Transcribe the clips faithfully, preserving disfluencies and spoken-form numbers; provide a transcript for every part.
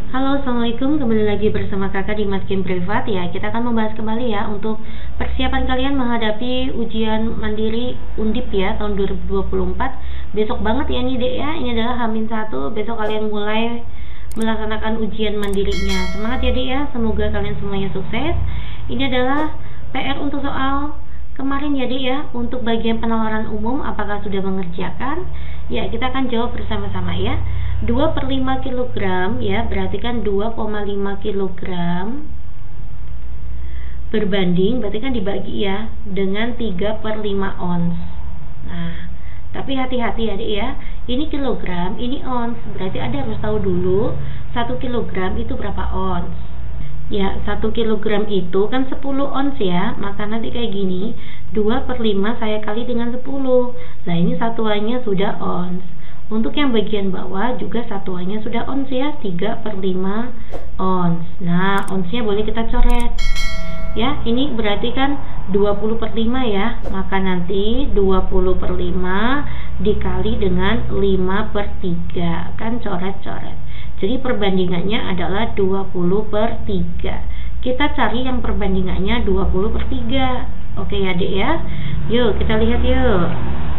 Halo, assalamualaikum. Kembali lagi bersama kakak di Matkim Privat. Ya, kita akan membahas kembali ya untuk persiapan kalian menghadapi ujian mandiri Undip ya tahun dua ribu dua puluh empat. Besok banget ya nih dek ya. Ini adalah Hamin satu. Besok kalian mulai melaksanakan ujian mandirinya. Semangat ya dek ya. Semoga kalian semuanya sukses. Ini adalah P R untuk soal kemarin ya dek ya. Untuk bagian penalaran umum, apakah sudah mengerjakan? Ya, kita akan jawab bersama-sama ya. Dua per lima kilogram ya, berarti kan dua koma lima kilogram berbanding, berarti kan dibagi ya dengan tiga per lima ons. Nah, tapi hati-hati ya dek ya, ini kilogram, ini ons, berarti Anda harus tahu dulu satu kilogram itu berapa ons. Ya, satu kilogram itu kan sepuluh ons ya, maka nanti kayak gini, dua per lima saya kali dengan sepuluh. Nah, ini satuannya sudah ons. Untuk yang bagian bawah juga satuannya sudah ons ya, tiga per lima ons. Nah, onsnya boleh kita coret. Ya, ini berarti kan dua puluh per lima ya. Maka nanti dua puluh per lima dikali dengan lima per tiga. Kan coret-coret. Jadi perbandingannya adalah dua puluh per tiga. Kita cari yang perbandingannya dua puluh per tiga. Oke ya, Dek ya. Yuk, kita lihat yuk.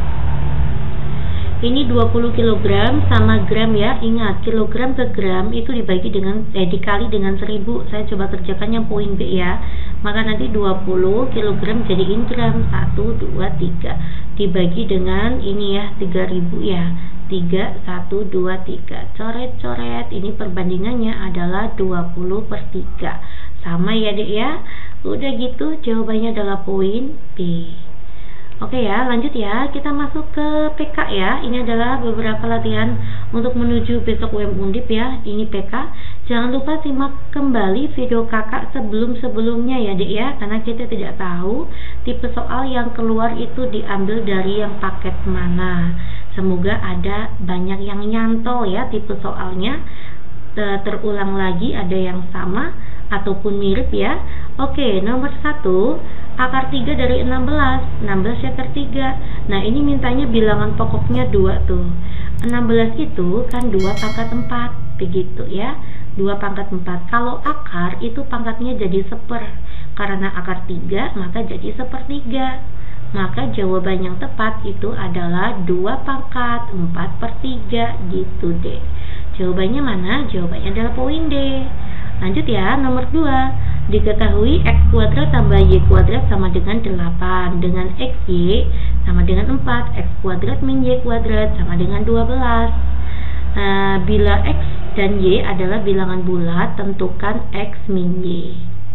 Ini dua puluh kilogram sama gram ya. Ingat, kilogram ke gram itu dibagi dengan eh dikali dengan seribu. Saya coba kerjakan yang poin B ya. Maka nanti dua puluh kilogram jadiin gram. satu, dua, tiga. Dibagi dengan ini ya, tiga ribu ya. tiga, satu, dua, tiga. Coret-coret. Ini perbandingannya adalah dua puluh per tiga. Sama ya, Dek ya. Udah gitu, jawabannya adalah poin B. Oke ya, lanjut ya. Kita masuk ke P K ya. Ini adalah beberapa latihan untuk menuju besok U M Undip ya. Ini P K. Jangan lupa simak kembali video kakak sebelum-sebelumnya ya, Dek ya. Karena kita tidak tahu tipe soal yang keluar itu diambil dari yang paket mana. Semoga ada banyak yang nyantol ya tipe soalnya. Terulang lagi, ada yang sama ataupun mirip ya. Oke, nomor satu, akar tiga dari enam belas. enam belas akar tiga. Nah, ini mintanya bilangan pokoknya dua tuh. enam belas itu kan dua pangkat empat, begitu ya. dua pangkat empat. Kalau akar itu pangkatnya jadi seper. Karena akar tiga, maka jadi sepertiga. Maka jawaban yang tepat itu adalah dua pangkat empat per tiga, gitu deh. Jawabannya mana? Jawabannya adalah poin D. Lanjut ya, nomor dua. Diketahui x kuadrat tambah y kuadrat sama dengan delapan. Dengan xy sama dengan empat. X kuadrat min y kuadrat sama dengan dua belas. Nah, bila x dan y adalah bilangan bulat, tentukan x min y.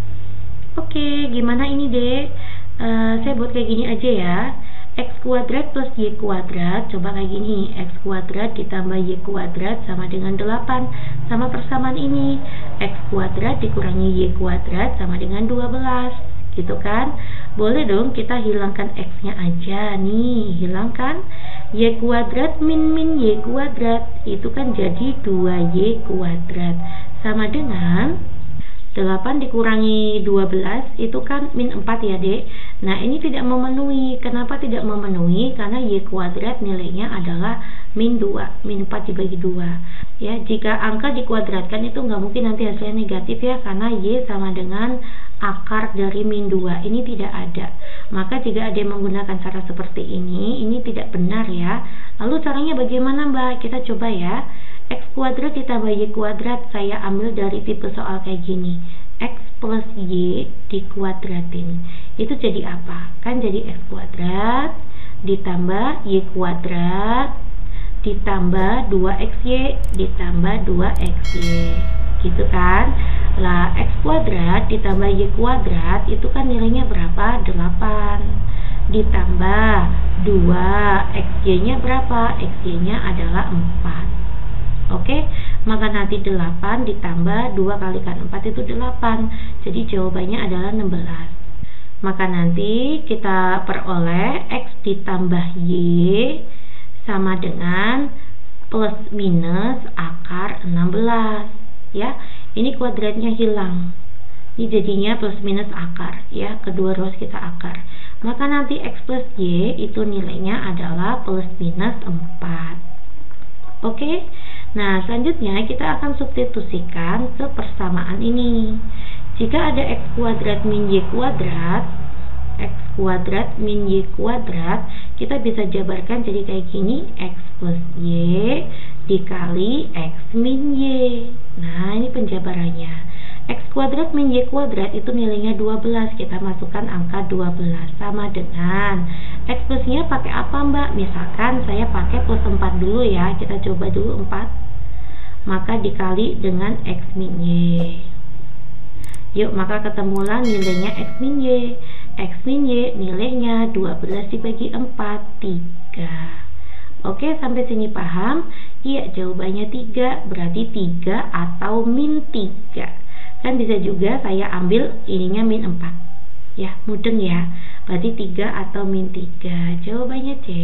Oke, gimana ini deh? Uh, saya buat kayak gini aja ya. X kuadrat plus y kuadrat, coba kayak gini, x kuadrat ditambah y kuadrat sama dengan delapan. Sama persamaan ini, x kuadrat dikurangi y kuadrat sama dengan dua belas, gitu kan. Boleh dong kita hilangkan x nya aja nih, hilangkan y kuadrat min min y kuadrat, itu kan jadi dua y kuadrat sama dengan delapan dikurangi dua belas, itu kan min empat ya, Dek. Nah, ini tidak memenuhi. Kenapa tidak memenuhi? Karena y kuadrat nilainya adalah min dua. Min empat dibagi dua. Ya, jika angka dikuadratkan itu nggak mungkin nanti hasilnya negatif ya, karena y sama dengan akar dari min dua. Ini tidak ada. Maka jika ada yang menggunakan cara seperti ini, ini tidak benar ya. Lalu caranya bagaimana, Mbak? Kita coba ya. X kuadrat ditambah y kuadrat, saya ambil dari tipe soal kayak gini. X plus y dikuadratin. Itu jadi apa? Kan jadi x kuadrat ditambah y kuadrat ditambah dua x y ditambah dua x y. Gitu kan? Lah, x kuadrat ditambah y kuadrat itu kan nilainya berapa? delapan. Ditambah dua, xy-nya berapa? Xy-nya adalah empat. Oke, maka nanti delapan ditambah dua kalikan empat itu delapan. Jadi jawabannya adalah enam belas. Maka nanti kita peroleh x ditambah y sama dengan plus minus akar enam belas. Ya, ini kuadratnya hilang. Ini jadinya plus minus akar ya, kedua ruas kita akar. Maka nanti x plus y itu nilainya adalah plus minus empat. Oke. Nah, selanjutnya kita akan substitusikan ke persamaan ini. Jika ada x kuadrat min y kuadrat, x kuadrat min y kuadrat, kita bisa jabarkan jadi kayak gini, x plus y dikali x min y. Nah, ini penjabarannya. X kuadrat min y kuadrat itu nilainya dua belas, kita masukkan angka dua belas sama dengan x plusnya pakai apa mbak? Misalkan saya pakai plus empat dulu ya, kita coba dulu empat, maka dikali dengan x min y. Yuk, maka ketemulah nilainya x min y. X min y nilainya dua belas dibagi empat, tiga. Oke, sampai sini paham? Iya, jawabannya tiga, berarti tiga atau min tiga. Kan bisa juga saya ambil ininya min empat. Ya, mudeng ya. Berarti tiga atau min tiga. Jawabannya C.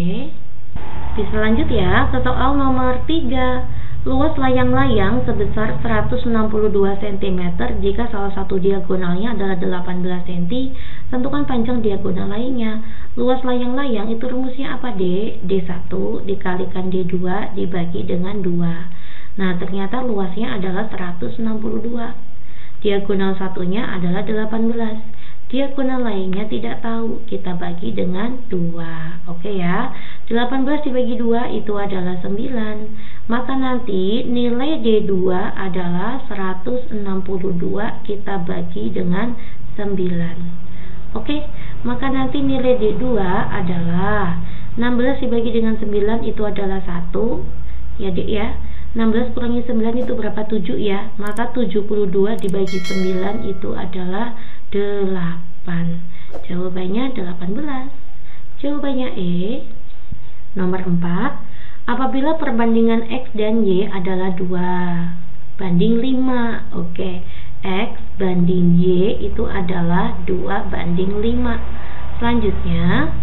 Bisa lanjut ya ke soal nomor tiga. Luas layang-layang sebesar seratus enam puluh dua sentimeter jika salah satu diagonalnya adalah delapan belas sentimeter. Tentukan panjang diagonal lainnya. Luas layang-layang itu rumusnya apa, D? D satu dikalikan D dua dibagi dengan dua. Nah, ternyata luasnya adalah seratus enam puluh dua. Diagonal satunya adalah delapan belas. Diagonal lainnya tidak tahu, kita bagi dengan dua. Oke ya, delapan belas dibagi dua itu adalah sembilan. Maka nanti nilai D dua adalah seratus enam puluh dua, kita bagi dengan sembilan. Oke, maka nanti nilai D dua adalah enam belas dibagi dengan sembilan itu adalah satu. Ya Dek ya, enam belas kurangi sembilan itu berapa? tujuh ya. Maka tujuh puluh dua dibagi sembilan itu adalah delapan. Jawabannya delapan belas. Jawabannya E. Nomor empat. Apabila perbandingan X dan Y adalah dua banding lima. Oke, X banding Y itu adalah dua banding lima. Selanjutnya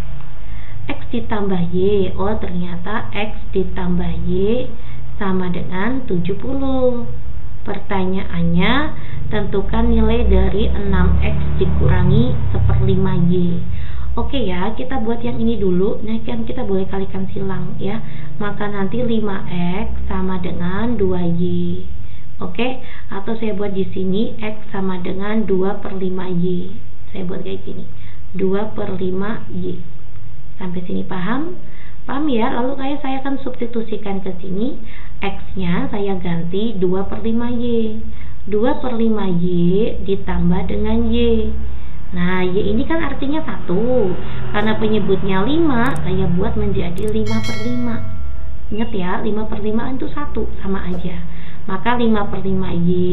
X ditambah Y. Oh, ternyata X ditambah Y sama dengan tujuh puluh. Pertanyaannya, tentukan nilai dari enam X dikurangi seperlima Y. Oke ya, kita buat yang ini dulu. Nah, kan kita boleh kalikan silang ya. Maka nanti lima X sama dengan dua Y. Oke, atau saya buat di sini X sama dengan dua per lima Y. Saya buat kayak gini, dua per lima Y. Sampai sini paham? Paham ya? Lalu kayak saya akan substitusikan ke sini. X-nya saya ganti dua per lima Y. dua per lima Y ditambah dengan Y. Nah, Y ini kan artinya satu. Karena penyebutnya lima, saya buat menjadi lima per lima. Ingat ya, lima per lima itu satu, sama aja. Maka lima per lima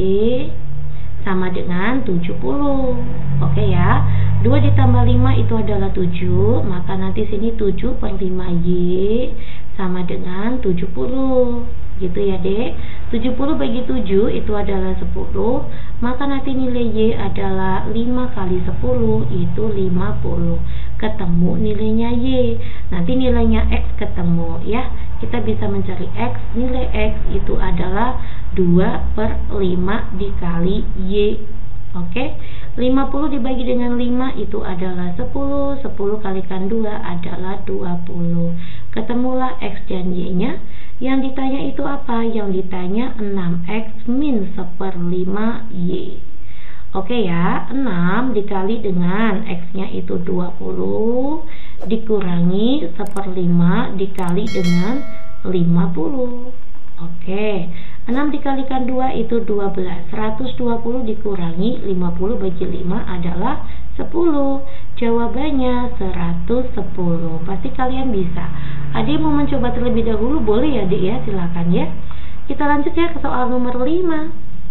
Y sama dengan tujuh puluh. Oke ya, dua ditambah lima itu adalah tujuh. Maka nanti sini tujuh per lima Y sama dengan tujuh puluh. Gitu ya Dek. tujuh puluh bagi tujuh itu adalah sepuluh. Maka nanti nilai Y adalah lima kali sepuluh itu lima puluh. Ketemu nilainya Y. Nanti nilainya X ketemu ya. Kita bisa mencari X. Nilai X itu adalah dua per lima dikali Y. Oke, lima puluh dibagi dengan lima itu adalah sepuluh. sepuluh kalikan dua adalah dua puluh. Ketemulah X dan Y-nya. Yang ditanya itu apa? Yang ditanya enam X min seperlima Y. Oke ya, enam dikali dengan X-nya itu dua puluh dikurangi seperlima dikali dengan lima puluh. Oke, enam dikalikan dua itu dua belas. seratus dua puluh dikurangi lima puluh bagi lima adalah sepuluh. Jawabannya seratus sepuluh. Pasti kalian bisa. Adik mau mencoba terlebih dahulu, boleh ya Dek ya, silakan ya. Kita lanjut ya ke soal nomor lima.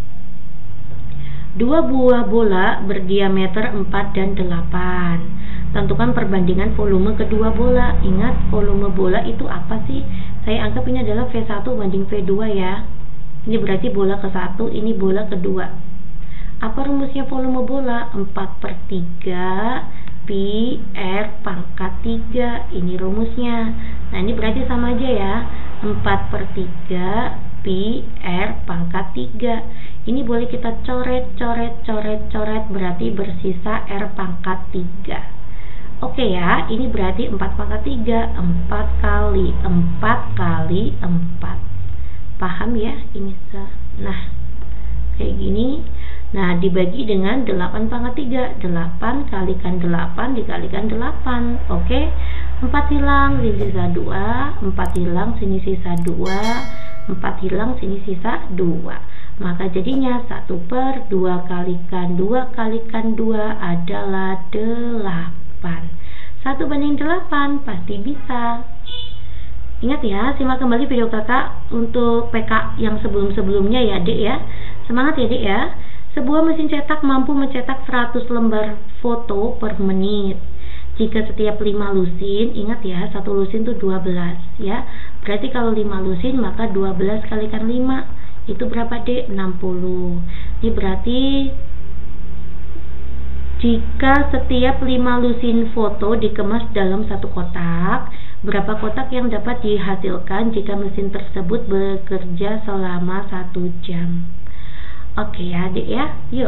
Dua buah bola berdiameter empat dan delapan. Tentukan perbandingan volume kedua bola. Ingat, volume bola itu apa sih? Saya anggap ini adalah V satu banding V dua ya. Ini berarti bola ke satu, ini bola kedua. Apa rumusnya volume bola? empat per tiga pi R pangkat tiga. Ini rumusnya. Nah, ini berarti sama aja ya. empat per tiga pi R pangkat tiga. Ini boleh kita coret, coret, coret, coret. Berarti bersisa R pangkat tiga. Oke ya, ini berarti empat pangkat tiga, empat kali empat kali empat. Paham ya? Ini nah, kayak gini. Nah, dibagi dengan delapan pangkat tiga. delapan kalikan delapan dikalikan delapan. Oke. empat hilang, sini sisa dua. empat hilang, sini sisa dua. empat hilang, sini sisa dua. Maka jadinya satu per dua kalikan dua kalikan dua adalah delapan. satu banding delapan pasti bisa. Ingat ya, simak kembali video kakak untuk P K yang sebelum-sebelumnya ya dek ya. Semangat ya dek ya. Sebuah mesin cetak mampu mencetak seratus lembar foto per menit. Jika setiap lima lusin, ingat ya, satu lusin itu dua belas ya. Berarti kalau lima lusin maka dua belas kalikan lima itu berapa dek? enam puluh. Ini berarti jika setiap lima lusin foto dikemas dalam satu kotak, berapa kotak yang dapat dihasilkan jika mesin tersebut bekerja selama satu jam? Oke ya adik ya, yuk.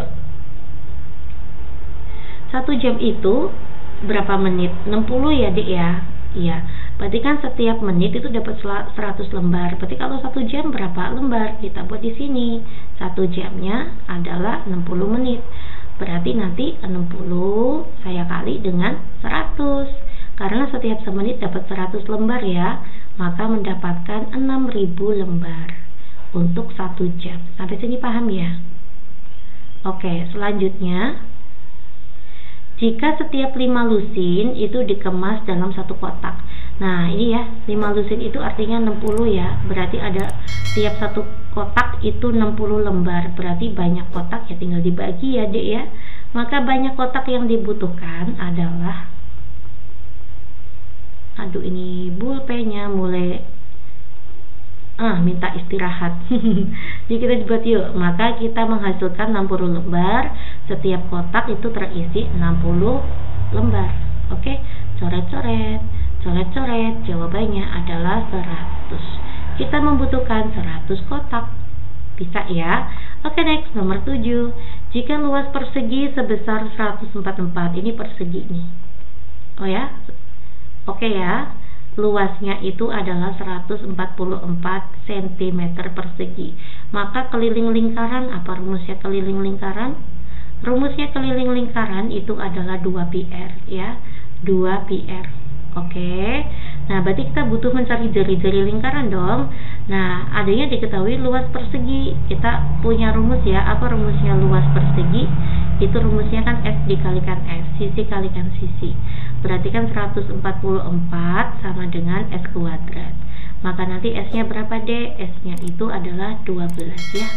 Satu jam itu berapa menit? enam puluh ya dek ya. Iya, berarti kan setiap menit itu dapat seratus lembar. Berarti kalau satu jam berapa lembar? Kita buat di sini. Satu jamnya adalah enam puluh menit. Berarti nanti enam puluh saya kali dengan seratus. Karena setiap semenit dapat seratus lembar ya, maka mendapatkan enam ribu lembar untuk satu jam. Sampai sini paham ya? Oke, selanjutnya, jika setiap lima lusin itu dikemas dalam satu kotak. Nah ini ya, lima lusin itu artinya enam puluh ya. Berarti ada tiap satu kotak itu enam puluh lembar. Berarti banyak kotak ya, tinggal dibagi ya dek ya. Maka banyak kotak yang dibutuhkan adalah, aduh ini pulpennya mulai ah minta istirahat. Jadi kita buat yuk. Maka kita menghasilkan enam puluh lembar. Setiap kotak itu terisi enam puluh lembar. Oke, coret-coret, coret-coret. Jawabannya adalah seratus. Kita membutuhkan seratus kotak. Bisa ya? Oke, next nomor tujuh. Jika luas persegi sebesar seratus empat puluh empat, ini persegi nih. Oh ya. Oke ya. Luasnya itu adalah seratus empat puluh empat sentimeter persegi. Maka keliling lingkaran, apa rumusnya keliling lingkaran? Rumusnya keliling lingkaran itu adalah dua pi r ya. dua pi r. Oke. Nah, berarti kita butuh mencari jari-jari lingkaran dong. Nah, adanya diketahui luas persegi. Kita punya rumus ya. Apa rumusnya luas persegi? Itu rumusnya kan S dikalikan S, sisi kalikan sisi. Berarti kan seratus empat puluh empat sama dengan S kuadrat. Maka nanti S-nya berapa deh? S-nya itu adalah dua belas ya.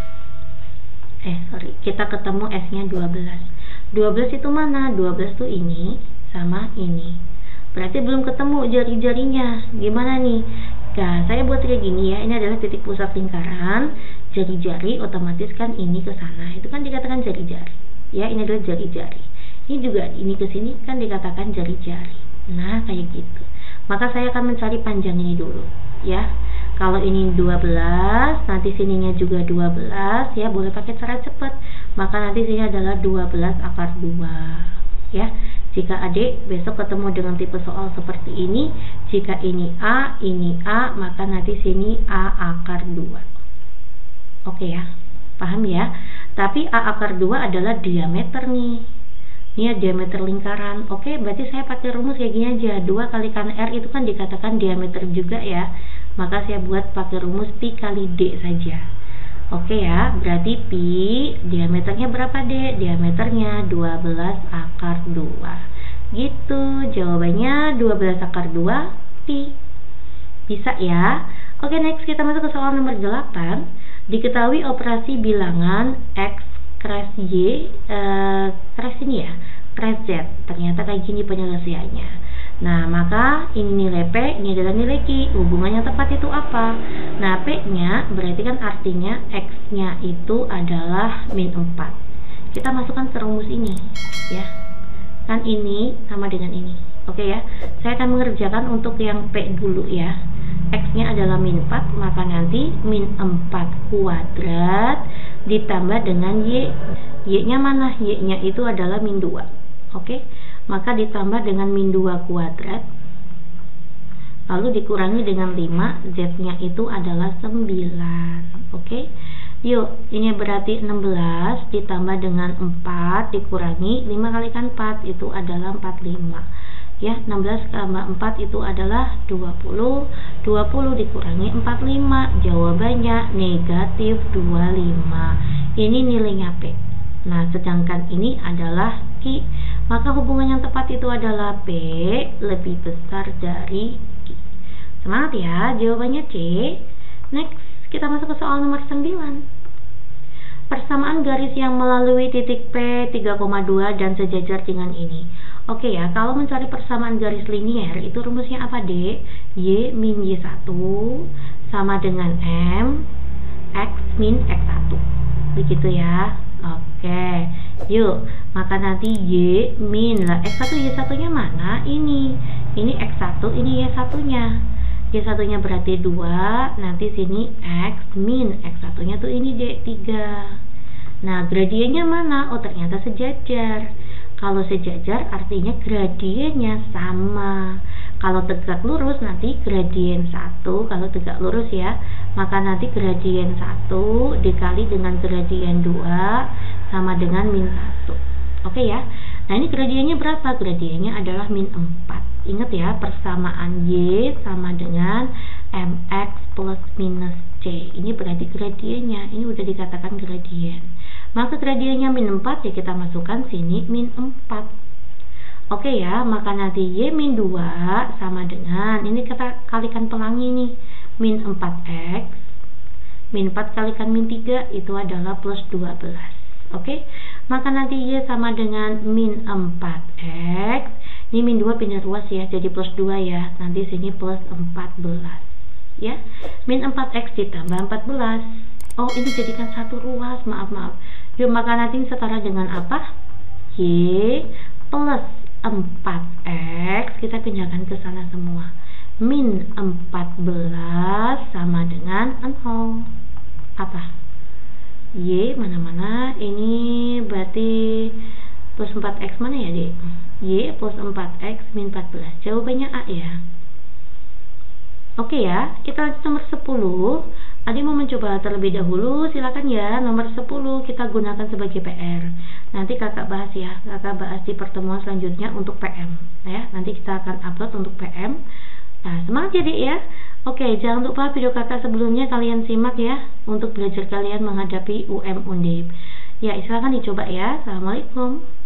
Eh, sorry. Kita ketemu S-nya dua belas. dua belas itu mana? dua belas tuh ini sama ini. Berarti belum ketemu jari-jarinya. Gimana nih? Nah, saya buat kayak gini ya. Ini adalah titik pusat lingkaran. Jari-jari otomatis kan ini ke sana. Itu kan dikatakan jari-jari. Ya, ini adalah jari-jari. Ini juga ini ke sini kan dikatakan jari-jari. Nah, kayak gitu. Maka saya akan mencari panjang ini dulu, ya. Kalau ini dua belas, nanti sininya juga dua belas, ya, boleh pakai cara cepat. Maka nanti sini adalah dua belas akar dua, ya. Jika adik besok ketemu dengan tipe soal seperti ini, jika ini A, ini A, maka nanti sini A akar dua. Oke ya, paham ya? Tapi A akar dua adalah diameter nih. Ini ya diameter lingkaran. Oke, berarti saya pakai rumus kayak gini aja. dua kalikan R itu kan dikatakan diameter juga ya. Maka saya buat pakai rumus pi kali D saja. Oke ya, berarti pi diameternya berapa D? Diameternya dua belas akar dua. Gitu, jawabannya dua belas akar dua pi. Bisa ya? Oke, next kita masuk ke soal nomor delapan. Diketahui operasi bilangan X crash Y, uh, crash ini ya, crash Z. Ternyata kayak gini penyelesaiannya. Nah, maka ini nilai P, ini adalah nilai Q. Hubungannya tepat itu apa? Nah, P-nya berarti kan artinya X-nya itu adalah min empat. Kita masukkan ke rumus ini, ya. Kan ini sama dengan ini. Oke ya. Saya akan mengerjakan untuk yang P dulu ya. X-nya adalah min empat, maka nanti min empat kuadrat ditambah dengan Y. Y-nya mana? Y-nya itu adalah min dua. Oke. maka ditambah dengan min dua kuadrat, lalu dikurangi dengan lima, Z-nya itu adalah sembilan. Oke, yuk, ini berarti enam belas ditambah dengan empat dikurangi lima kalikan empat, itu adalah empat puluh lima. Ya, enam belas tambah empat itu adalah dua puluh. dua puluh dikurangi empat puluh lima, jawabannya negatif dua puluh lima. Ini nilainya P. Nah, sedangkan ini adalah Q. Maka hubungan yang tepat itu adalah P lebih besar dari Q. Semangat ya, jawabannya C. Next, kita masuk ke soal nomor sembilan. Persamaan garis yang melalui titik P tiga koma dua dan sejajar dengan ini. Oke ya, kalau mencari persamaan garis linier itu rumusnya apa, Dek? Y min Y satu sama dengan M X min X satu. Begitu ya. Oke, yuk, maka nanti Y min lah X satu, Y satunya mana? Ini. Ini X satu, ini Y satunya. Y satunya berarti dua, nanti sini X min X satunya tuh ini D, tiga. Nah, gradiennya mana? Oh, ternyata sejajar. Kalau sejajar artinya gradiennya sama. Kalau tegak lurus nanti gradien satu, kalau tegak lurus ya, maka nanti gradien satu dikali dengan gradien dua sama dengan min satu. Oke ya. Nah, ini gradiennya berapa? Gradiennya adalah min empat. Ingat ya, persamaan Y sama dengan mx plus minus C. Ini berarti gradiennya. Ini udah dikatakan gradien. Maka gradiennya min empat, ya kita masukkan sini min empat. Oke ya, maka nanti Y min dua sama dengan, ini kita kalikan pelangi nih, min empat X. Min empat kalikan min tiga itu adalah plus dua belas. Oke, maka nanti Y sama dengan min empat X. Ini min dua pindah ruas ya, jadi plus dua ya. Nanti sini plus empat belas. Ya, min empat X ditambah empat belas. Oh, ini jadikan satu ruas, maaf maaf. Yuk, maka nanti setara dengan apa? Y plus empat X, kita pindahkan ke sana semua. Min empat belas sama dengan nol. Apa? Y mana-mana, ini berarti plus empat X mana ya, Dek? Y plus empat X min empat belas. Jawabannya A ya. Oke ya, kita lanjut nomor sepuluh. Adik mau mencoba terlebih dahulu, silakan ya. Nomor sepuluh kita gunakan sebagai P R. Nanti kakak bahas ya, kakak bahas di pertemuan selanjutnya untuk P M. Ya, nanti kita akan upload untuk P M. Nah, semangat ya, Dek ya. Oke, jangan lupa video kakak sebelumnya kalian simak ya, untuk belajar kalian menghadapi U M Undip. Ya, silakan dicoba ya. Assalamualaikum.